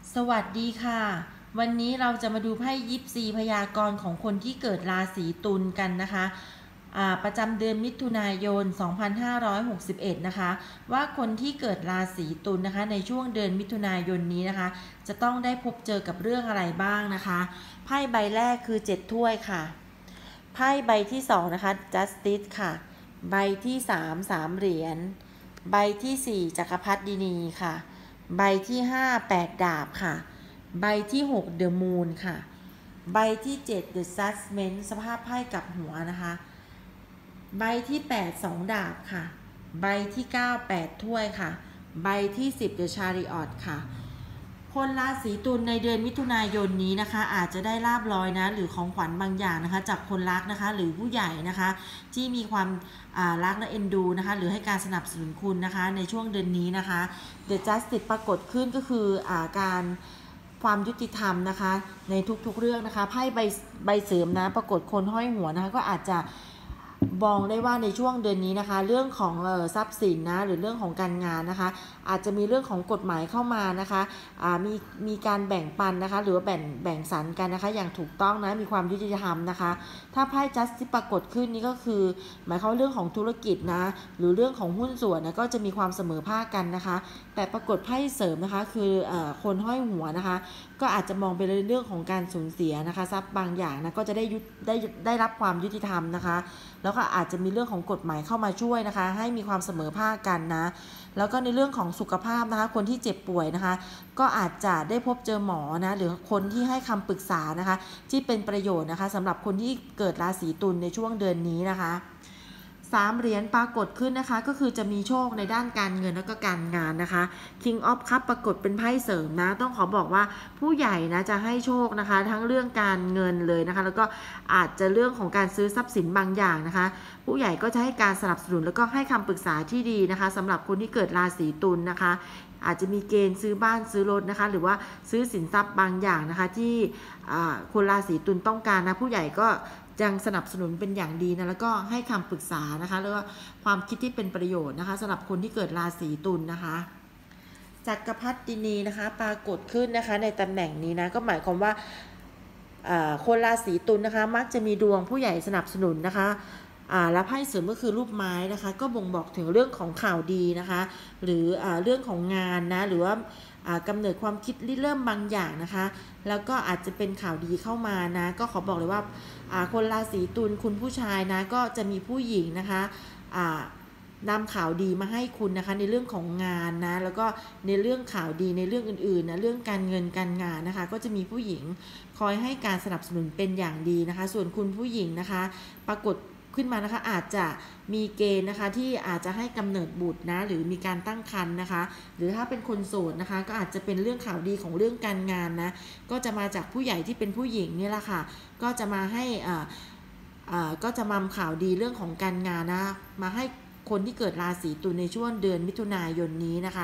สวัสดีค่ะวันนี้เราจะมาดูไพ่ยิปซีพยากรณ์ของคนที่เกิดราศีตุลกันนะคะประจำเดือนมิถุนายน 2561 นะคะว่าคนที่เกิดราศีตุลนะคะในช่วงเดือนมิถุนายนนี้นะคะจะต้องได้พบเจอกับเรื่องอะไรบ้างนะคะไพ่ใบแรกคือ7ถ้วยค่ะไพ่ใบที่2นะคะ Justice ค่ะใบที่3เหรียญใบที่4จักรพรรดินีค่ะใบที่5 8 ดาบค่ะใบที่6 The Moon ค่ะใบที่7 The Judgment สภาพไพ่กลับหัวนะคะใบที่8 2 ดาบค่ะใบที่9 8 ถ้วยค่ะใบที่10 The Chariot ค่ะคนราศีตุลในเดือนมิถุนายนนี้นะคะอาจจะได้ลาภลอยนะหรือของขวัญบางอย่างนะคะจากคนรักนะคะหรือผู้ใหญ่นะคะที่มีความรักและเอ็นดูนะคะหรือให้การสนับสนุนคุณนะคะในช่วงเดือนนี้นะคะ The Justice ปรากฏขึ้นก็คือการความยุติธรรมนะคะในทุกๆเรื่องนะคะไพ่ใบเสริมนะปรากฏคนห้อยหัวนะคะก็อาจจะมองได้ว่าในช่วงเดือนนี้นะคะเรื่องของทรัพย์สินนะหรือเรื่องของการงานนะคะอาจจะมีเรื่องของกฎหมายเข้ามานะคะมีการแบ่งปันนะคะหรือว่าแบ่งสรรกันนะคะอย่างถูกต้องนะมีความยุติธรรมนะคะถ้าไพ่จัสที่ปรากฏขึ้นนี่ก็คือหมายความเรื่องของธุรกิจนะหรือเรื่องของหุ้นส่วนนะก็จะมีความเสมอภาคกันนะคะแต่ปรากฏไพ่เสริมนะคะคือคนห้อยหัวนะคะก็อาจจะมองไปในเรื่องของการสูญเสียนะคะทรัพย์บางอย่างนะก็จะได้รับความยุติธรรมนะคะแล้วก็อาจจะมีเรื่องของกฎหมายเข้ามาช่วยนะคะให้มีความเสมอภาคกันนะแล้วก็ในเรื่องของสุขภาพนะคะคนที่เจ็บป่วยนะคะก็อาจจะได้พบเจอหมอนะหรือคนที่ให้คำปรึกษานะคะที่เป็นประโยชน์นะคะสำหรับคนที่เกิดราศีตุลในช่วงเดือนนี้นะคะ3เหรียญปรากฏขึ้นนะคะก็คือจะมีโชคในด้านการเงินและก็การงานนะคะ King of Cup ปรากฏเป็นไพ่เสริมนะต้องขอบอกว่าผู้ใหญ่นะจะให้โชคนะคะทั้งเรื่องการเงินเลยนะคะแล้วก็อาจจะเรื่องของการซื้อทรัพย์สินบางอย่างนะคะผู้ใหญ่ก็จะให้การสนับสนุนแล้วก็ให้คำปรึกษาที่ดีนะคะสำหรับคนที่เกิดราศีตุลนะคะอาจจะมีเกณฑ์ซื้อบ้านซื้อรถนะคะหรือว่าซื้อสินทรัพย์บางอย่างนะคะที่คนราศีตุลต้องการนะผู้ใหญ่ก็ยังสนับสนุนเป็นอย่างดีนะแล้วก็ให้คำปรึกษานะคะแล้วก็ความคิดที่เป็นประโยชน์นะคะสำหรับคนที่เกิดราศีตุลนะคะจักรพรรดินีนะคะปรากฏขึ้นนะคะในตำแหน่งนี้นะก็หมายความว่าคนราศีตุลนะคะมักจะมีดวงผู้ใหญ่สนับสนุนนะคะและไพ่เสริมก็คือรูปไม้นะคะก็บ่งบอกถึงเรื่องของข่าวดีนะคะหรือเรื่องของงานนะหรือว่ากำเนิดความคิดริเริ่มบางอย่างนะคะแล้วก็อาจจะเป็นข่าวดีเข้ามานะก็ขอบอกเลยว่าคนราศีตุลคุณผู้ชายนะก็จะมีผู้หญิงนะคะนำข่าวดีมาให้คุณนะคะในเรื่องของงานนะแล้วก็ในเรื่องข่าวดีในเรื่องอื่นๆนะเรื่องการเงินการงานนะคะก็จะมีผู้หญิงคอยให้การสนับสนุนเป็นอย่างดีนะคะส่วนคุณผู้หญิงนะคะปรากฏขึ้นมานะคะอาจจะมีเกณฑ์นะคะที่อาจจะให้กำเนิดบุตรนะหรือมีการตั้งครรภ์นะคะหรือถ้าเป็นคนโสดนะคะก็อาจจะเป็นเรื่องข่าวดีของเรื่องการงานนะก็จะมาจากผู้ใหญ่ที่เป็นผู้หญิงนี่แหละค่ะก็จะมาให้ก็จะนำข่าวดีเรื่องของการงานนะมาให้คนที่เกิดราศีตุลในช่วงเดือนมิถุนายนนี้นะคะ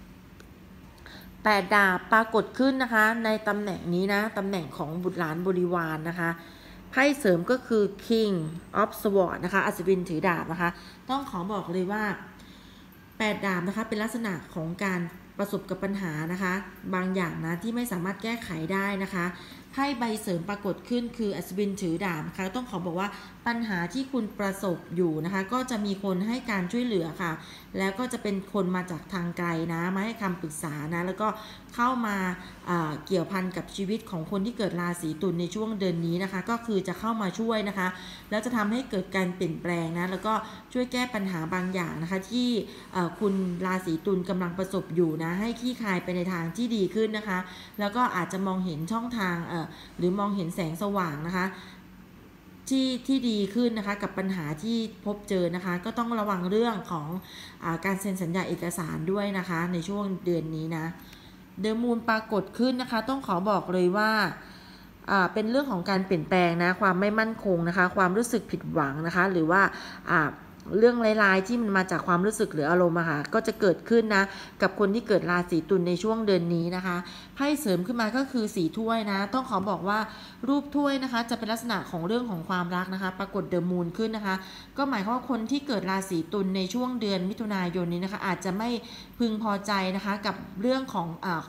8 ดาบปรากฏขึ้นนะคะในตำแหน่งนี้นะตำแหน่งของบุตรหลานบริวารนะคะไพ่เสริมก็คือ King of Swords นะคะอัศวินถือดาบนะคะต้องขอบอกเลยว่า8 ดาบนะคะเป็นลักษณะของการประสบกับปัญหานะคะบางอย่างนะที่ไม่สามารถแก้ไขได้นะคะไพ่ใบเสริมปรากฏขึ้นคืออัศวินถือดาบนะคะต้องขอบอกว่าปัญหาที่คุณประสบอยู่นะคะก็จะมีคนให้การช่วยเหลือค่ะแล้วก็จะเป็นคนมาจากทางไกลนะมาให้คำปรึกษานะแล้วก็เข้ามาเกี่ยวพันกับชีวิตของคนที่เกิดราศีตุลในช่วงเดือนนี้นะคะก็คือจะเข้ามาช่วยนะคะแล้วจะทำให้เกิดการเปลี่ยนแปลงนะแล้วก็ช่วยแก้ปัญหาบางอย่างนะคะที่คุณราศีตุลกำลังประสบอยู่นะให้คลี่คลายไปในทางที่ดีขึ้นนะคะแล้วก็อาจจะมองเห็นช่องทางหรือมองเห็นแสงสว่างนะคะที่ดีขึ้นนะคะกับปัญหาที่พบเจอนะคะก็ต้องระวังเรื่องของการเซ็นสัญญาเอกสารด้วยนะคะในช่วงเดือนนี้นะเดอะมูนปรากฏขึ้นนะคะต้องขอบอกเลยว่าเป็นเรื่องของการเปลี่ยนแปลงนะความไม่มั่นคงนะคะความรู้สึกผิดหวังนะคะหรือว่าเรื่องร้ายๆที่มันมาจากความรู้สึกหรืออารมณ์ค่ะก็จะเกิดขึ้นนะกับคนที่เกิดราศีตุลในช่วงเดือนนี้นะคะไพ่เสริมขึ้นมาก็คือ4 ถ้วยนะต้องขอบอกว่ารูปถ้วยนะคะจะเป็นลักษณะของเรื่องของความรักนะคะปรากฏเดอะมูนขึ้นนะคะก็หมายความว่าคนที่เกิดราศีตุลในช่วงเดือนมิถุนายนนี้นะคะอาจจะไม่พึงพอใจนะคะกับเรื่องของ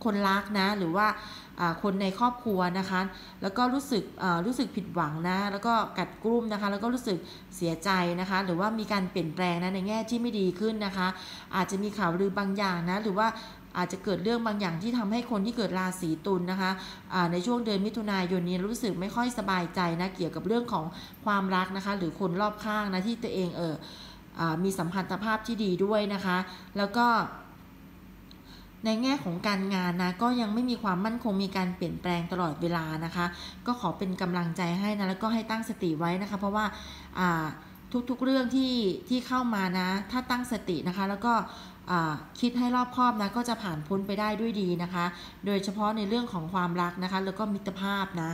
คนรักนะหรือว่าคนในครอบครัวนะคะแล้วก็รู้สึกผิดหวังนะแล้วก็กัดกลุ้มนะคะแล้วก็รู้สึกเสียใจนะคะหรือว่ามีการเปลี่ยนแปลงนะในแง่ที่ไม่ดีขึ้นนะคะอาจจะมีข่าวลือบางอย่างนะหรือว่าอาจจะเกิดเรื่องบางอย่างที่ทำให้คนที่เกิดราศีตุลนะคะในช่วงเดือนมิถุนายนนี้รู้สึกไม่ค่อยสบายใจนะเกี่ยวกับเรื่องของความรักนะคะหรือคนรอบข้างนะที่ตัวเองมีสัมพันธภาพที่ดีด้วยนะคะแล้วก็ในแง่ของการงานนะก็ยังไม่มีความมั่นคงมีการเปลี่ยนแปลงตลอดเวลานะคะก็ขอเป็นกำลังใจให้นะแล้วก็ให้ตั้งสติไว้นะคะเพราะว่าทุกๆเรื่องที่เข้ามานะถ้าตั้งสตินะคะแล้วก็คิดให้รอบคอบนะก็จะผ่านพ้นไปได้ด้วยดีนะคะโดยเฉพาะในเรื่องของความรักนะคะแล้วก็มิตรภาพนะ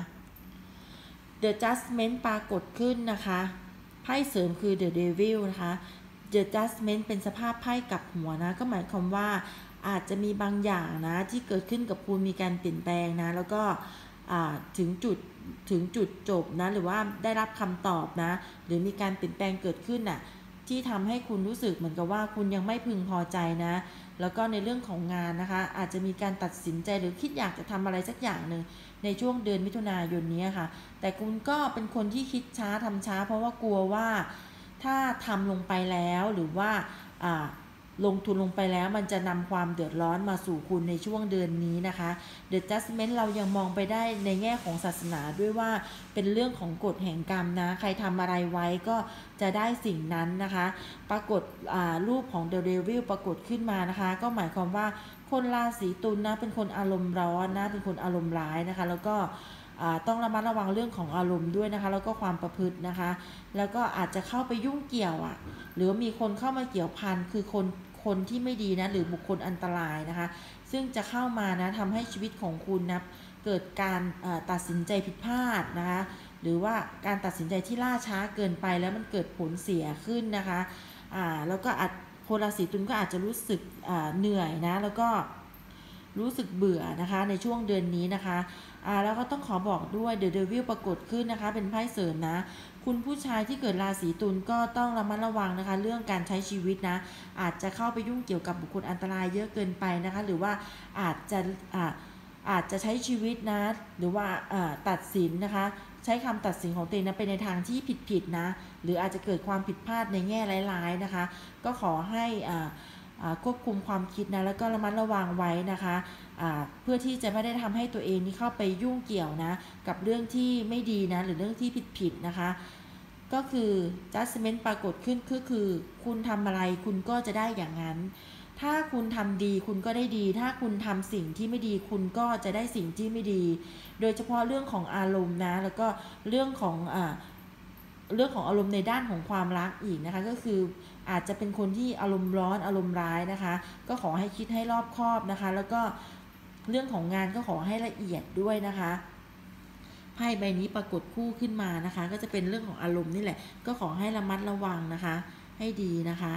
The Judgment ปรากฏขึ้นนะคะไพ่เสริมคือ The Devil นะคะ The Judgment เป็นสภาพไพ่กลับหัวนะก็หมายความว่าอาจจะมีบางอย่างนะที่เกิดขึ้นกับคุณมีการเปลี่ยนแปลงนะแล้วก็ถึงจุดจบนะหรือว่าได้รับคำตอบนะหรือมีการเปลี่ยนแปลงเกิดขึ้นน่ะที่ทำให้คุณรู้สึกเหมือนกับว่าคุณยังไม่พึงพอใจนะแล้วก็ในเรื่องของงานนะคะอาจจะมีการตัดสินใจหรือคิดอยากจะทำอะไรสักอย่างหนึ่งในช่วงเดือนมิถุนายนนี้ค่ะแต่คุณก็เป็นคนที่คิดช้าทำช้าเพราะว่ากลัวว่าถ้าทำลงไปแล้วหรือว่าลงทุนลงไปแล้วมันจะนำความเดือดร้อนมาสู่คุณในช่วงเดือนนี้นะคะ The Judgment เรายังมองไปได้ในแง่ของศาสนาด้วยว่าเป็นเรื่องของกฎแห่งกรรมนะใครทำอะไรไว้ก็จะได้สิ่งนั้นนะคะปรากฏรูปของ The Devil ปรากฏขึ้นมานะคะก็หมายความว่าคนราศีตุลนะเป็นคนอารมณ์ร้อนนะเป็นคนอารมณ์ร้ายนะคะแล้วก็ต้องระมัดระวังเรื่องของอารมณ์ด้วยนะคะแล้วก็ความประพฤตินะคะแล้วก็อาจจะเข้าไปยุ่งเกี่ยวหรือมีคนเข้ามาเกี่ยวพันคือคนที่ไม่ดีนะหรือบุคคลอันตรายนะคะซึ่งจะเข้ามานะทำให้ชีวิตของคุณนะเกิดการตัดสินใจผิดพลาดนะคะหรือว่าการตัดสินใจที่ล่าช้าเกินไปแล้วมันเกิดผลเสียขึ้นนะคะแล้วก็คนราศีตุลก็อาจจะรู้สึกเหนื่อยนะแล้วก็รู้สึกเบื่อนะคะในช่วงเดือนนี้นะคะแล้วก็ต้องขอบอกด้วย The Devil ปรากฏขึ้นนะคะเป็นไพ่เสริมนะคุณผู้ชายที่เกิดราศีตุลก็ต้องระมัดระวังนะคะเรื่องการใช้ชีวิตนะอาจจะเข้าไปยุ่งเกี่ยวกับบุคคลอันตรายเยอะเกินไปนะคะหรือว่าอาจจะใช้ชีวิตนะหรือว่าตัดสินนะคะใช้คำตัดสินของตัวเองนะไปในทางที่ผิดนะหรืออาจจะเกิดความผิดพลาดในแง่ร้ายๆนะคะก็ขอให้ควบคุมความคิดนะแล้วก็ระมัดระวังไว้นะคะเพื่อที่จะไม่ได้ทำให้ตัวเองนี่เข้าไปยุ่งเกี่ยวนะกับเรื่องที่ไม่ดีนะหรือเรื่องที่ผิดนะคะก็คือ judgment ปรากฏขึ้นคือคุณทำอะไรคุณก็จะได้อย่างนั้นถ้าคุณทำดีคุณก็ได้ดีถ้าคุณทำสิ่งที่ไม่ดีคุณก็จะได้สิ่งที่ไม่ดีโดยเฉพาะเรื่องของอารมณ์นะแล้วก็เรื่องของอารมณ์ในด้านของความรักอีกนะคะก็คืออาจจะเป็นคนที่อารมณ์ร้อนอารมณ์ร้ายนะคะก็ขอให้คิดให้รอบคอบนะคะแล้วก็เรื่องของงานก็ขอให้ละเอียดด้วยนะคะไพ่ใบนี้ปรากฏคู่ขึ้นมานะคะก็จะเป็นเรื่องของอารมณ์นี่แหละก็ขอให้ระมัดระวังนะคะให้ดีนะคะ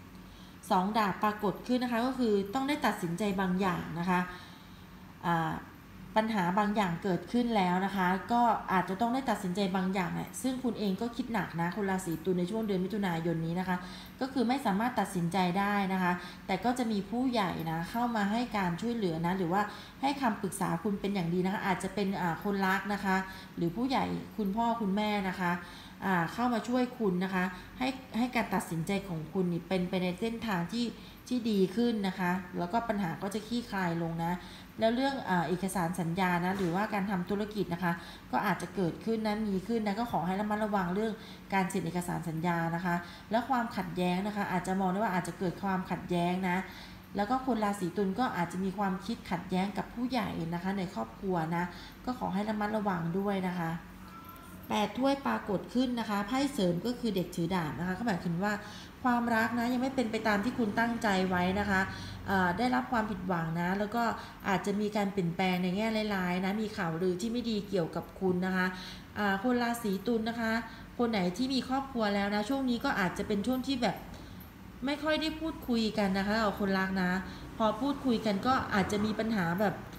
2 ดาบปรากฏขึ้นนะคะก็คือต้องได้ตัดสินใจบางอย่างนะคะปัญหาบางอย่างเกิดขึ้นแล้วนะคะก็อาจจะต้องได้ตัดสินใจบางอย่างแหละซึ่งคุณเองก็คิดหนักนะคนราศีตุลในช่วงเดือนมิถุนายนนี้นะคะก็คือไม่สามารถตัดสินใจได้นะคะแต่ก็จะมีผู้ใหญ่นะเข้ามาให้การช่วยเหลือนะหรือว่าให้คำปรึกษาคุณเป็นอย่างดีนะคะอาจจะเป็นคนรักนะคะหรือผู้ใหญ่คุณพ่อคุณแม่นะคะเข้ามาช่วยคุณนะคะให้การตัดสินใจของคุณนี่เป็นไปในเส้นทางที่ดีขึ้นนะคะแล้วก็ปัญหาก็จะคลี่คลายลงนะแล้วเรื่องเอกสารสัญญานะหรือว่าการทำธุรกิจนะคะก็อาจจะเกิดขึ้นนะมีขึ้นนะก็ขอให้ระมัดระวังเรื่องการเซ็นเอกสารสัญญานะคะแล้วความขัดแย้งนะคะอาจจะมองได้ว่าอาจจะเกิดความขัดแย้งนะแล้วก็คนราศีตุลก็อาจจะมีความคิดขัดแย้งกับผู้ใหญ่นะคะในครอบครัวนะก็ขอให้ระมัดระวังด้วยนะคะ8 ถ้วยปรากฏขึ้นนะคะไพ่เสริมก็คือเด็กถือดาบนะคะก็หมายถึงว่าความรักนะยังไม่เป็นไปตามที่คุณตั้งใจไว้นะคะได้รับความผิดหวังนะแล้วก็อาจจะมีการเปลี่ยนแปลงในแง่ร้ายๆนะมีข่าวลือที่ไม่ดีเกี่ยวกับคุณนะคะคนราศีตุลนะคะคนไหนที่มีครอบครัวแล้วนะช่วงนี้ก็อาจจะเป็นช่วงที่แบบไม่ค่อยได้พูดคุยกันนะคะกับคนรักนะพอพูดคุยกันก็อาจจะมีปัญหาแบบ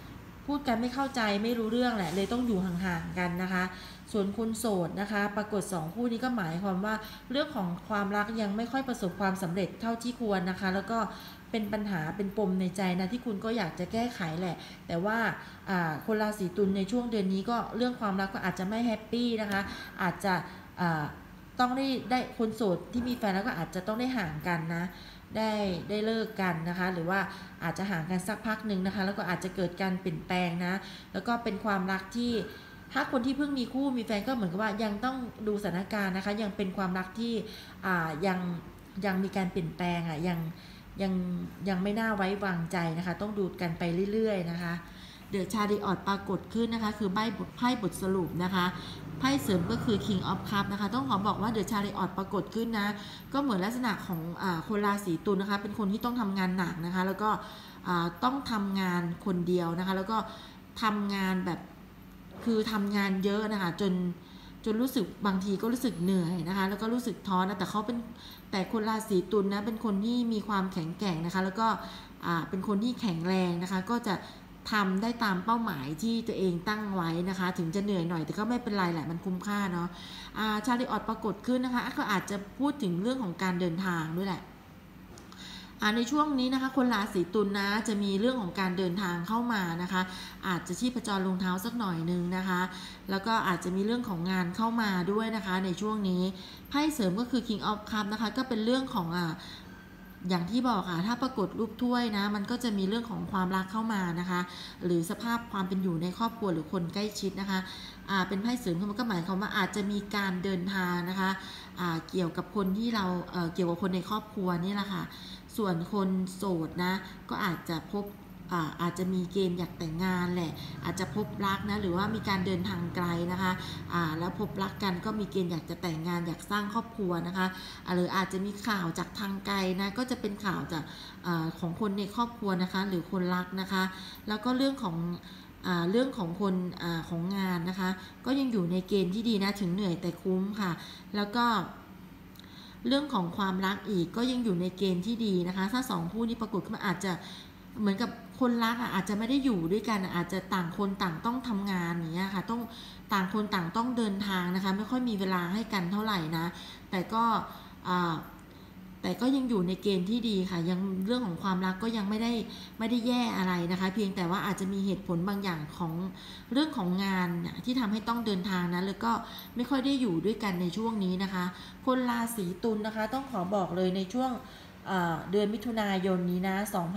พูดกันไม่เข้าใจไม่รู้เรื่องแหละเลยต้องอยู่ห่างๆกันนะคะส่วนคนโสดนะคะปรากฏ2คู่นี้ก็หมายความว่าเรื่องของความรักยังไม่ค่อยประสบความสำเร็จเท่าที่ควรนะคะแล้วก็เป็นปัญหาเป็นปมในใจนะที่คุณก็อยากจะแก้ไขแหละแต่ว่าคนราศีตุลในช่วงเดือนนี้ก็เรื่องความรักก็อาจจะไม่แฮปปี้นะคะอาจจะต้องได้คนโสดที่มีแฟนแล้วก็อาจจะต้องได้ห่างกันนะได้เลิกกันนะคะหรือว่าอาจจะห่างกันสักพักหนึ่งนะคะแล้วก็อาจจะเกิดการเปลี่ยนแปลงนะแล้วก็เป็นความรักที่ถ้าคนที่เพิ่งมีคู่มีแฟนก็เหมือนกับว่ายังต้องดูสถานการณ์นะคะยังเป็นความรักที่ยังมีการเปลี่ยนแปลงยังไม่น่าไว้วางใจนะคะต้องดูกันไปเรื่อยๆนะคะเดอะชาริออตปรากฏขึ้นนะคะคือไพ่บทสรุปนะคะไพ่เสริมก็คือ King of Cup นะคะต้องขอบอกว่าเดอะชาริออตปรากฏขึ้นนะก็เหมือนลักษณะของคนราศีตุลนะคะเป็นคนที่ต้องทำงานหนักนะคะแล้วก็ต้องทำงานคนเดียวนะคะแล้วก็ทำงานแบบคือทำงานเยอะนะคะจนรู้สึกบางทีก็รู้สึกเหนื่อยนะคะแล้วก็รู้สึกท้อนะแต่คนราศีตุลนะเป็นคนที่มีความแข็งแกร่งนะคะแล้วก็เป็นคนที่แข็งแรงนะคะก็จะทำได้ตามเป้าหมายที่ตัวเองตั้งไว้นะคะถึงจะเหนื่อยหน่อยแต่ก็ไม่เป็นไรแหละมันคุ้มค่าเนาะชาริออตปรากฏขึ้นนะคะก็อาจจะพูดถึงเรื่องของการเดินทางด้วยแหละในช่วงนี้นะคะคนราศีตุลนะจะมีเรื่องของการเดินทางเข้ามานะคะอาจจะชีพจรลงเท้าสักหน่อยนึงนะคะแล้วก็อาจจะมีเรื่องของงานเข้ามาด้วยนะคะในช่วงนี้ไพ่เสริมก็คือ King of Cup นะคะก็เป็นเรื่องของอย่างที่บอกค่ะถ้าปรากฏรูปถ้วยนะมันก็จะมีเรื่องของความรักเข้ามานะคะหรือสภาพความเป็นอยู่ในครอบครัวหรือคนใกล้ชิดนะคะเป็นไพ่เสริมมันก็หมายความว่าอาจจะมีการเดินทางนะคะเกี่ยวกับคนที่เราเกี่ยวกับคนในครอบครัวนี่แหละค่ะส่วนคนโสดนะก็อาจจะพบอาจจะมีเกณฑ์อยากแต่งงานแหละอาจจะพบรักนะหรือว่ามีการเดินทางไกลนะคะแล้วพบรักกันก็มีเกณฑ์อยากจะแต่งงานอยากสร้างครอบครัวนะคะหรืออาจจะมีข่าวจากทางไกลนะก็จะเป็นข่าวจากของคนในครอบครัวนะคะหรือคนรักนะคะแล้วก็เรื่องของคนของงานนะคะก็ยังอยู่ในเกณฑ์ที่ดีนะถึงเหนื่อยแต่คุ้มค่ะแล้วก็เรื่องของความรักอีกก็ยังอยู่ในเกณฑ์ที่ดีนะคะถ้า2คู่นี้ปรากฏขึ้นมาอาจจะเหมือนกับคนรักอาจจะไม่ได้อยู่ด้วยกันอาจจะต่างคนต่างต้องทำงานอย่างเงี้ยค่ะต้องต่างคนต่างต้องเดินทางนะคะไม่ค่อยมีเวลาให้กันเท่าไหร่นะแต่ก็ยังอยู่ในเกณฑ์ที่ดีค่ะยังเรื่องของความรักก็ยังไม่ได้แย่อะไรนะคะเพียงแต่ว่าอาจจะมีเหตุผลบางอย่างของเรื่องของงานที่ทำให้ต้องเดินทางนะแล้วก็ไม่ค่อยได้อยู่ด้วยกันในช่วงนี้นะคะคนราศีตุลนะคะต้องขอบอกเลยในช่วงเดือนมิถุนายนนี้นะ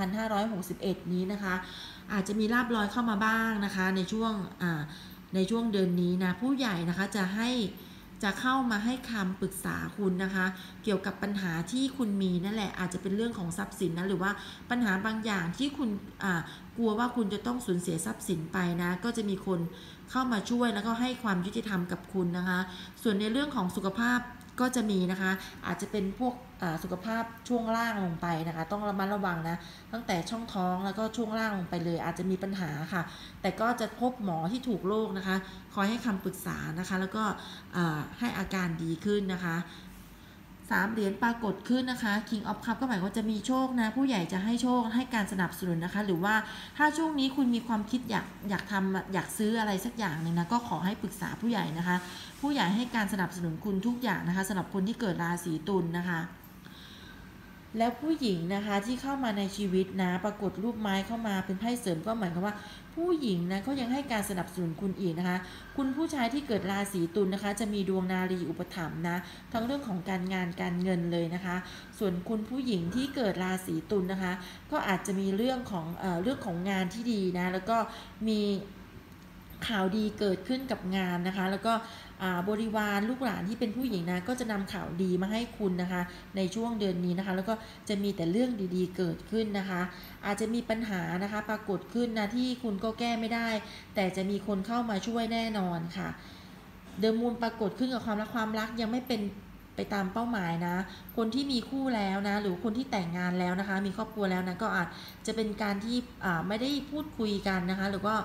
2561นี้นะคะอาจจะมีลาภลอยเข้ามาบ้างนะคะในช่วงเดือนนี้นะผู้ใหญ่นะคะจะเข้ามาให้คำปรึกษาคุณนะคะเกี่ยวกับปัญหาที่คุณมีนั่นแหละอาจจะเป็นเรื่องของทรัพย์สินนะหรือว่าปัญหาบางอย่างที่คุณกลัวว่าคุณจะต้องสูญเสียทรัพย์สินไปนะก็จะมีคนเข้ามาช่วยแล้วก็ให้ความยุติธรรมกับคุณนะคะส่วนในเรื่องของสุขภาพก็จะมีนะคะอาจจะเป็นพวกสุขภาพช่วงล่างลงไปนะคะต้องระมัดระวังนะตั้งแต่ช่องท้องแล้วก็ช่วงล่างลงไปเลยอาจจะมีปัญหาค่ะแต่ก็จะพบหมอที่ถูกโรคนะคะคอยให้คำปรึกษานะคะแล้วก็ให้อาการดีขึ้นนะคะ3 เหรียญปรากฏขึ้นนะคะ King of Cup ก็หมายว่าจะมีโชคนะผู้ใหญ่จะให้โชคให้การสนับสนุนนะคะหรือว่าถ้าช่วงนี้คุณมีความคิดอยากทำอยากซื้ออะไรสักอย่างนึงนะก็ขอให้ปรึกษาผู้ใหญ่นะคะผู้ใหญ่ให้การสนับสนุนคุณทุกอย่างนะคะสำหรับคนที่เกิดราศีตุลนะคะแล้วผู้หญิงนะคะที่เข้ามาในชีวิตนะปรากฏรูปไม้เข้ามาเป็นไพ่เสริมก็หมายความว่าผู้หญิงนะก็ยังให้การสนับสนุนคุณอีกนะคะคุณผู้ชายที่เกิดราศีตุลนะคะจะมีดวงนารีอุปถัมภ์นะทั้งเรื่องของการงานการเงินเลยนะคะส่วนคุณผู้หญิงที่เกิดราศีตุลนะคะก็อาจจะมีเรื่องของงานที่ดีนะแล้วก็มีข่าวดีเกิดขึ้นกับงานนะคะแล้วก็บริวารลูกหลานที่เป็นผู้หญิงนะก็จะนำข่าวดีมาให้คุณนะคะในช่วงเดือนนี้นะคะแล้วก็จะมีแต่เรื่องดีๆเกิดขึ้นนะคะอาจจะมีปัญหานะคะปรากฏขึ้นนะที่คุณก็แก้ไม่ได้แต่จะมีคนเข้ามาช่วยแน่นอนค่ะเดอะมูนปรากฏขึ้นกับความรักยังไม่เป็นไปตามเป้าหมายนะคนที่มีคู่แล้วนะหรือคนที่แต่งงานแล้วนะคะมีครอบครัวแล้วนะก็อาจจะเป็นการที่ไม่ได้พูดคุยกันนะคะหรือว่า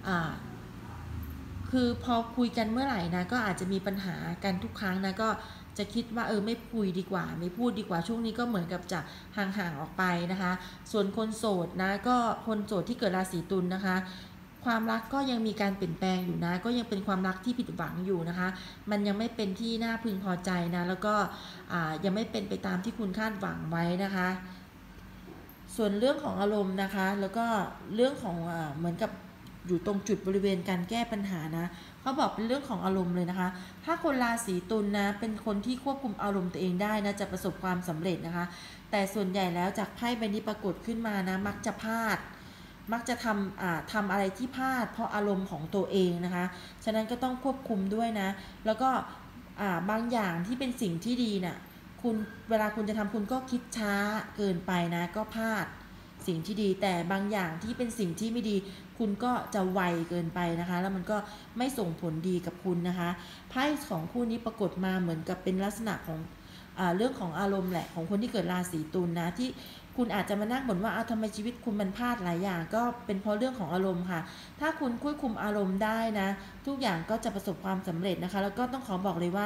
คือพอคุยกันเมื่อไหร่นะก็อาจจะมีปัญหากันทุกครั้งนะก็จะคิดว่าไม่คุยดีกว่าไม่พูดดีกว่าช่วงนี้ก็เหมือนกับจะห่างๆออกไปนะคะส่วนคนโสดนะก็คนโสดที่เกิดราศีตุลนะคะความรักก็ยังมีการเปลี่ยนแปลงอยู่นะก็ยังเป็นความรักที่ผิดหวังอยู่นะคะมันยังไม่เป็นที่น่าพึงพอใจนะแล้วก็ยังไม่เป็นไปตามที่คุณคาดหวังไว้นะคะส่วนเรื่องของอารมณ์นะคะแล้วก็เรื่องของเหมือนกับอยู่ตรงจุดบริเวณการแก้ปัญหานะเขาบอกเป็นเรื่องของอารมณ์เลยนะคะถ้าคนราศีตุลนะเป็นคนที่ควบคุมอารมณ์ตัวเองได้นะจะประสบความสำเร็จนะคะแต่ส่วนใหญ่แล้วจากไพ่ใบนี้ปรากฏขึ้นมานะมักจะพลาดมักจะทำอะไรที่พลาดเพราะอารมณ์ของตัวเองนะคะฉะนั้นก็ต้องควบคุมด้วยนะแล้วก็บางอย่างที่เป็นสิ่งที่ดีน่ะคุณเวลาคุณจะทำคุณก็คิดช้าเกินไปนะก็พลาดสิ่งที่ดีแต่บางอย่างที่เป็นสิ่งที่ไม่ดีคุณก็จะไวเกินไปนะคะแล้วมันก็ไม่ส่งผลดีกับคุณนะคะไพ่ของคู่นี้ปรากฏมาเหมือนกับเป็นลักษณะของเรื่องของอารมณ์แหละของคนที่เกิดราศีตุลนะที่คุณอาจจะมานั่งบ่นว่าทำไมชีวิตคุณมันพลาดหลายอย่างก็เป็นเพราะเรื่องของอารมณ์ค่ะถ้าคุณควบคุมอารมณ์ได้นะทุกอย่างก็จะประสบความสำเร็จนะคะแล้วก็ต้องขอบอกเลยว่า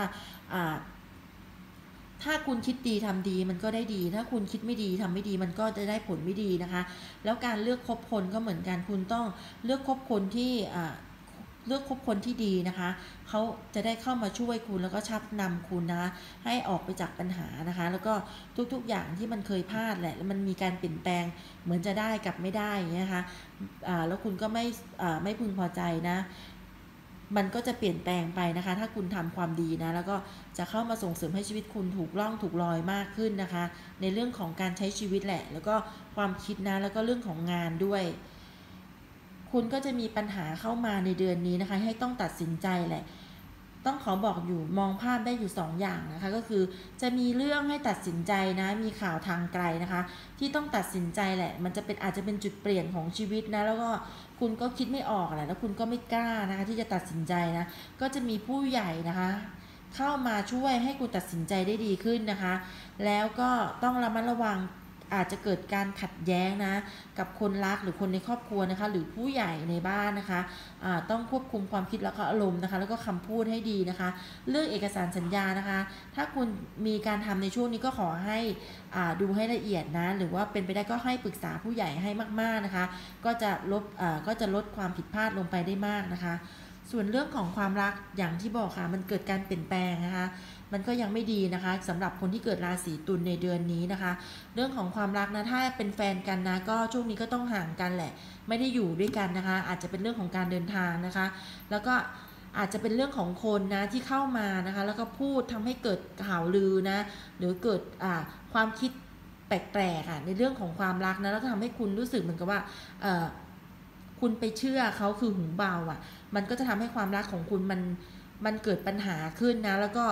ถ้าคุณคิดดีทำดีมันก็ได้ดีถ้าคุณคิดไม่ดีทำไม่ดีมันก็จะได้ผลไม่ดีนะคะแล้วการเลือกคบคนก็เหมือนกันคุณต้องเลือกคบคนที่ดีนะคะเขาจะได้เข้ามาช่วยคุณแล้วก็ชักนำคุณนะให้ออกไปจากปัญหานะคะแล้วก็ทุกๆอย่างที่มันเคยพลาดแหละแล้วมันมีการเปลี่ยนแปลงเหมือนจะได้กับไม่ได้อย่างเงี้ยนะคะแล้วคุณก็ไม่พึงพอใจนะมันก็จะเปลี่ยนแปลงไปนะคะถ้าคุณทำความดีนะแล้วก็จะเข้ามาส่งเสริมให้ชีวิตคุณถูกล่องถูกลอยมากขึ้นนะคะในเรื่องของการใช้ชีวิตแหละแล้วก็ความคิดนะแล้วก็เรื่องของงานด้วยคุณก็จะมีปัญหาเข้ามาในเดือนนี้นะคะให้ต้องตัดสินใจแหละต้องขอบอกอยู่มองภาพได้อยู่2 อย่างนะคะก็คือจะมีเรื่องให้ตัดสินใจนะมีข่าวทางไกลนะคะที่ต้องตัดสินใจแหละมันจะเป็นอาจจะเป็นจุดเปลี่ยนของชีวิตนะแล้วก็คุณก็คิดไม่ออกแหละแล้วคุณก็ไม่กล้านะคะที่จะตัดสินใจนะก็จะมีผู้ใหญ่นะคะเข้ามาช่วยให้คุณตัดสินใจได้ดีขึ้นนะคะแล้วก็ต้องระมัดระวังอาจจะเกิดการขัดแย้งนะกับคนรักหรือคนในครอบครัวนะคะหรือผู้ใหญ่ในบ้านนะคะต้องควบคุมความคิดแล้วก็อารมณ์นะคะแล้วก็คำพูดให้ดีนะคะเรื่องเอกสารสัญญานะคะถ้าคุณมีการทำในช่วงนี้ก็ขอให้ดูให้ละเอียดนะหรือว่าเป็นไปได้ก็ให้ปรึกษาผู้ใหญ่ให้มากๆนะคะก็จะลดความผิดพลาดลงไปได้มากนะคะส่วนเรื่องของความรักอย่างที่บอกค่ะมันเกิดการเปลี่ยนแปลงนะคะมันก็ยังไม่ดีนะคะสำหรับคนที่เกิดราศีตุลในเดือนนี้นะคะเรื่องของความรักนะถ้าเป็นแฟนกันนะก็ช่วงนี้ก็ต้องห่างกันแหละไม่ได้อยู่ด้วยกันนะคะอาจจะเป็นเรื่องของการเดินทางนะคะแล้วก็อาจจะเป็นเรื่องของคนนะที่เข้ามานะคะแล้วก็พูดทำให้เกิดข่าวลือนะหรือเกิดความคิดแปลกๆในเรื่องของความรักนะแล้วก็ทำให้คุณรู้สึกเหมือนกับว่าคุณไปเชื่อเขาคือหูเบามันก็จะทำให้ความรักของคุณมันเกิดปัญหาขึ้นนะแล้วก็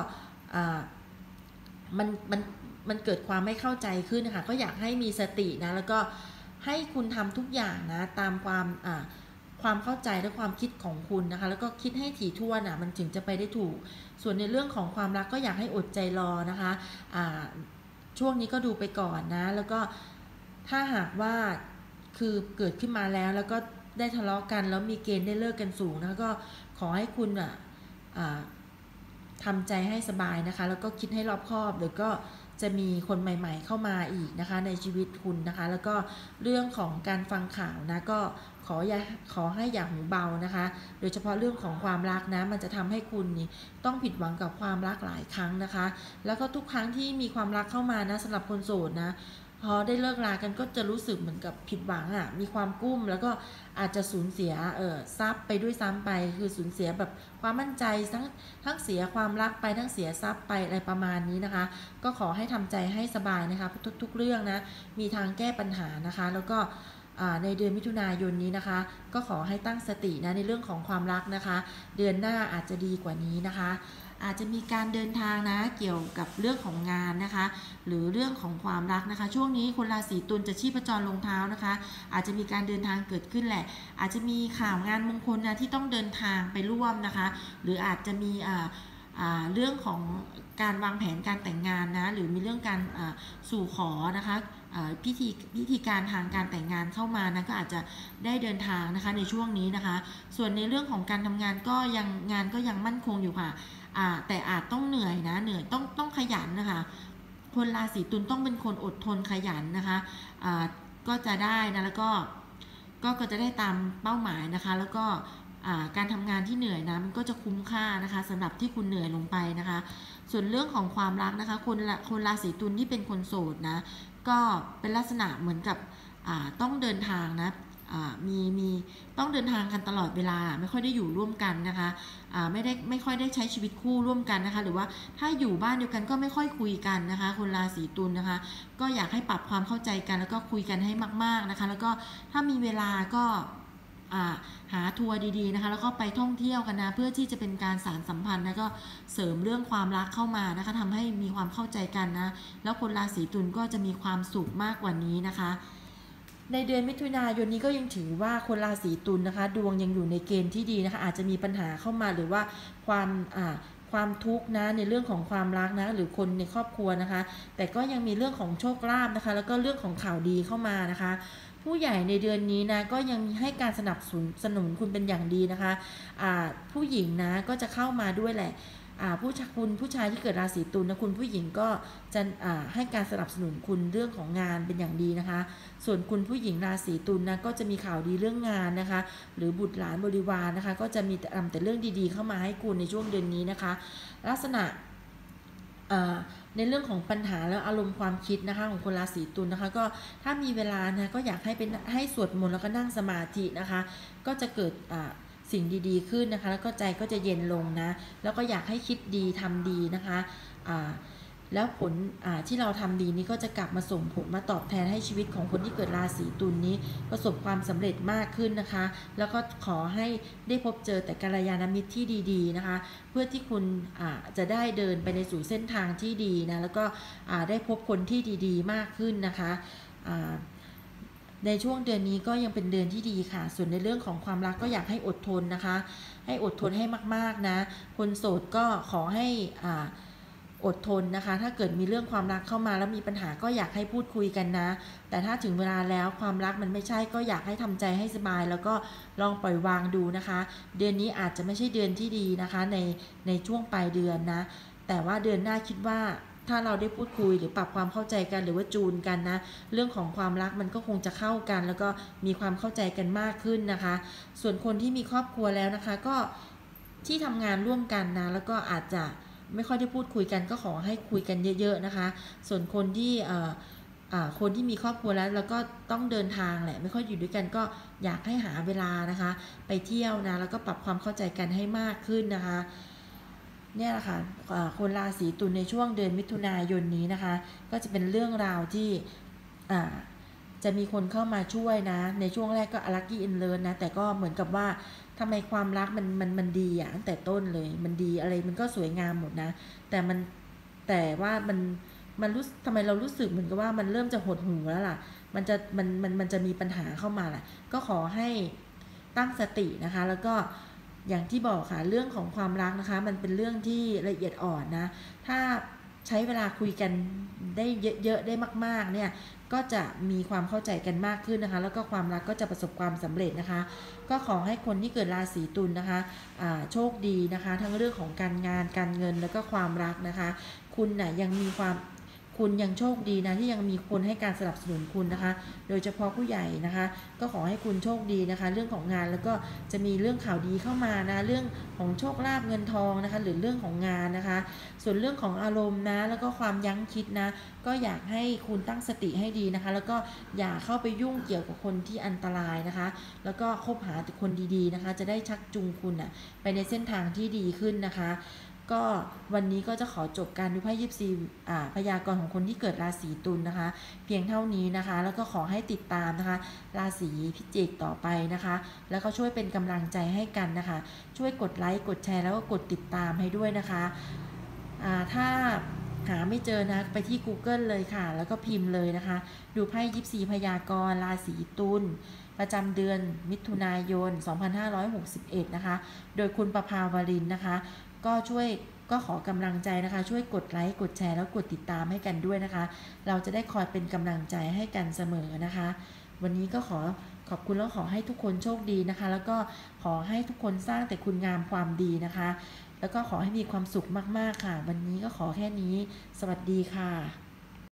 มันเกิดความไม่เข้าใจขึ้นนะคะก็อยากให้มีสตินะแล้วก็ให้คุณทำทุกอย่างนะตามความเข้าใจและความคิดของคุณนะคะแล้วก็คิดให้ถี่ถ้วนมันถึงจะไปได้ถูกส่วนในเรื่องของความรักก็อยากให้อดใจรอนะคะช่วงนี้ก็ดูไปก่อนนะแล้วก็ถ้าหากว่าคือเกิดขึ้นมาแล้วก็ได้ทะเลาะกันแล้วมีเกณฑ์ได้เลิกกันสูงนะก็ขอให้คุณทำใจให้สบายนะคะแล้วก็คิดให้รอบคอบหรือก็จะมีคนใหม่ๆเข้ามาอีกนะคะในชีวิตคุณนะคะแล้วก็เรื่องของการฟังข่าวนะก็ขอให้อย่าหูเบานะคะโดยเฉพาะเรื่องของความรักนะมันจะทำให้คุณนี่ต้องผิดหวังกับความรักหลายครั้งนะคะแล้วก็ทุกครั้งที่มีความรักเข้ามานะสำหรับคนโสดนะพอได้เลิกรากันก็จะรู้สึกเหมือนกับผิดหวังมีความกุ้มแล้วก็อาจจะสูญเสียทรัพย์ไปด้วยซ้ำไปคือสูญเสียแบบความมั่นใจทั้งเสียความรักไปทั้งเสียทรัพย์ไปอะไรประมาณนี้นะคะก็ขอให้ทำใจให้สบายนะคะทุกเรื่องนะมีทางแก้ปัญหานะคะแล้วก็ในเดือนมิถุนายนนี้นะคะก็ขอให้ตั้งสตินะในเรื่องของความรักนะคะเดือนหน้าอาจจะดีกว่านี้นะคะอาจจะมีการเดินทางนะเกี่ยวกับเรื่องของงานนะคะหรือเรื่องของความรักนะคะช่วงนี้คนราศีตุลจะชีพจรลงเท้านะคะอาจจะมีการเดินทางเกิดขึ้นแหละอาจจะมีข่าวงานมงคลนะที่ต้องเดินทางไปร่วมนะคะหรืออาจจะมีเรื่องของการวางแผนการแต่งงานนะหรือมีเรื่องการสู่ขอนะคะพิธีการทางการแต่งงานเข้ามานะก็อาจจะได้เดินทางนะคะในช่วงนี้นะคะส่วนในเรื่องของการทำงานก็ยังมั่นคงอยู่ค่ะแต่อาจต้องเหนื่อยนะต้องขยันนะคะคนราศีตุลต้องเป็นคนอดทนขยันนะคะก็จะได้นะแล้วก็ก็จะได้ตามเป้าหมายนะคะแล้วก็การทำงานที่เหนื่อยนะมันก็จะคุ้มค่านะคะสำหรับที่คุณเหนื่อยลงไปนะคะส่วนเรื่องของความรักนะคะคนราศีตุลที่เป็นคนโสดนะก็เป็นลักษณะเหมือนกับต้องเดินทางนะมีต้องเดินทางกันตลอดเวลาไม่ค่อยได้อยู่ร่วมกันนะคะไม่ค่อยได้ใช้ชีวิตคู่ร่วมกันนะคะหรือว่าถ้าอยู่บ้านเดียวกันก็ไม่ค่อยคุยกันนะคะคนราศีตุลนะคะก็อยากให้ปรับความเข้าใจกันแล้วก็คุยกันให้มากๆนะคะแล้วก็ถ้ามีเวลาก็หาทัวร์ดีๆนะคะแล้วก็ไปท่องเที่ยวกันนะเพื่อที่จะเป็นการสานสัมพันธ์แล้วก็เสริมเรื่องความรักเข้ามานะคะทำให้มีความเข้าใจกันนะแล้วคนราศีตุลก็จะมีความสุขมากกว่านี้นะคะในเดือนมิถุนายนนี้ก็ยังถือว่าคนราศีตุลนะคะดวงยังอยู่ในเกณฑ์ที่ดีนะคะอาจจะมีปัญหาเข้ามาหรือว่าความทุกข์นะในเรื่องของความรักนะหรือคนในครอบครัวนะคะแต่ก็ยังมีเรื่องของโชคลาภนะคะแล้วก็เรื่องของข่าวดีเข้ามานะคะผู้ใหญ่ในเดือนนี้นะก็ยังให้การสนับสนุนคุณเป็นอย่างดีนะคะผู้หญิงนะก็จะเข้ามาด้วยแหละผู้ชายที่เกิดราศีตุลนะคุณผู้หญิงก็จะให้การสนับสนุนคุณเรื่องของงานเป็นอย่างดีนะคะส่วนคุณผู้หญิงราศีตุลนะก็จะมีข่าวดีเรื่องงานนะคะหรือบุตรหลานบริวารนะคะก็จะมีแต่เรื่องดีๆเข้ามาให้คุณในช่วงเดือนนี้นะคะลักษณะในเรื่องของปัญหาและอารมณ์ความคิดนะคะของคนราศีตุลนะคะก็ถ้ามีเวลานะก็อยากให้สวดมนต์แล้วก็นั่งสมาธินะคะก็จะเกิดสิ่งดีๆขึ้นนะคะแล้วก็ใจก็จะเย็นลงนะแล้วก็อยากให้คิดดีทำดีนะคะแล้วผลที่เราทำดีนี้ก็จะกลับมาส่งผลมาตอบแทนให้ชีวิตของคนที่เกิดราศีตุลนี้ประสบความสำเร็จมากขึ้นนะคะแล้วก็ขอให้ได้พบเจอแต่กัลยาณมิตรที่ดีๆนะคะเพื่อที่คุณจะได้เดินไปในสู่เส้นทางที่ดีนะแล้วก็ได้พบคนที่ดีๆมากขึ้นนะคะในช่วงเดือนนี้ก็ยังเป็นเดือนที่ดีค่ะส่วนในเรื่องของความรักก็อยากให้อดทนนะคะให้อดทนให้มากๆนะคนโสดก็ขอให้อดทนนะคะถ้าเกิดมีเรื่องความรักเข้ามาแล้วมีปัญหาก็อยากให้พูดคุยกันนะแต่ถ้าถึงเวลาแล้วความรักมันไม่ใช่ก็อยากให้ทำใจให้สบายแล้วก็ลองปล่อยวางดูนะคะเดือนนี้อาจจะไม่ใช่เดือนที่ดีนะคะในช่วงปลายเดือนนะแต่ว่าเดือนหน้าคิดว่าถ้าเราได้พูดคุยหรือปรับความเข้าใจกันหรือว่าจูนกันนะเรื่องของความรักมันก็คงจะเข้ากันแล้วก็มีความเข้าใจกันมากขึ้นนะคะส่วนคนที่มีครอบครัวแล้วนะคะก็ที่ทำงานร่วมกันนะแล้วก็อาจจะไม่ค่อยได้พูดคุยกันก็ขอให้คุยกันเยอะๆนะคะส่วนคนที่มีครอบครัวแล้วก็ต้องเดินทางแหละไม่ค่อยอยู่ด้วยกันก็อยากให้หาเวลานะคะไปเที่ยวนะแล้วก็ปรับความเข้าใจกันให้มากขึ้นนะคะเนี่ยแหละค่ะคนราศีตุลในช่วงเดือนมิถุนายนนี้นะคะก็จะเป็นเรื่องราวที่จะมีคนเข้ามาช่วยนะในช่วงแรกก็ลัคกี้อินเลิศนะแต่ก็เหมือนกับว่าทำไมความรักมันดีตั้งแต่ต้นเลยมันดีอะไรมันก็สวยงามหมดนะแต่ว่ามันรู้ทำไมเรารู้สึกเหมือนกับว่ามันเริ่มจะหดหู่แล้วล่ะมันจะมีปัญหาเข้ามาแหละก็ขอให้ตั้งสตินะคะแล้วก็อย่างที่บอกค่ะเรื่องของความรักนะคะมันเป็นเรื่องที่ละเอียดอ่อนนะถ้าใช้เวลาคุยกันได้เยอะๆได้มากๆเนี่ยก็จะมีความเข้าใจกันมากขึ้นนะคะแล้วก็ความรักก็จะประสบความสำเร็จนะคะก็ขอให้คนที่เกิดราศีตุลนะคะโชคดีนะคะทั้งเรื่องของการงานการเงินแล้วก็ความรักนะคะคุณน่ะยังมีคุณยังโชคดีนะที่ยังมีคนให้การสนับสนุนคุณนะคะโดยเฉพาะผู้ใหญ่นะคะก็ขอให้คุณโชคดีนะคะเรื่องของงานแล้วก็จะมีเรื่องข่าวดีเข้ามานะเรื่องของโชคลาภเงินทองนะคะหรือเรื่องของงานนะคะส่วนเรื่องของอารมณ์นะแล้วก็ความยั้งคิดนะก็อยากให้คุณตั้งสติให้ดีนะคะแล้วก็อย่าเข้าไปยุ่งเกี่ยวกับคนที่อันตรายนะคะแล้วก็คบหาแต่คนดีๆนะคะจะได้ชักจูงคุณไปในเส้นทางที่ดีขึ้นนะคะก็วันนี้ก็จะขอจบการดูไพ่ยิปซีพยากรณ์ของคนที่เกิดราศีตุลนะคะเพียงเท่านี้นะคะแล้วก็ขอให้ติดตามนะคะราศีพิจิกต่อไปนะคะแล้วก็ช่วยเป็นกำลังใจให้กันนะคะช่วยกดไลค์กดแชร์แล้วก็กดติดตามให้ด้วยนะคะถ้าหาไม่เจอนะไปที่ Google เลยค่ะแล้วก็พิมพ์เลยนะคะดูไพ่ยิปซีพยากรณ์ราศีตุลประจำเดือนมิถุนายน 2561 นะคะโดยคุณประภาวรินทร์นะคะก็ขอกำลังใจนะคะช่วยกดไลค์กดแชร์แล้วกดติดตามให้กันด้วยนะคะเราจะได้คอยเป็นกำลังใจให้กันเสมอนะคะวันนี้ก็ขอบคุณแล้วขอให้ทุกคนโชคดีนะคะแล้วก็ขอให้ทุกคนสร้างแต่คุณงามความดีนะคะแล้วก็ขอให้มีความสุขมากๆค่ะวันนี้ก็ขอแค่นี้สวัสดีค่ะ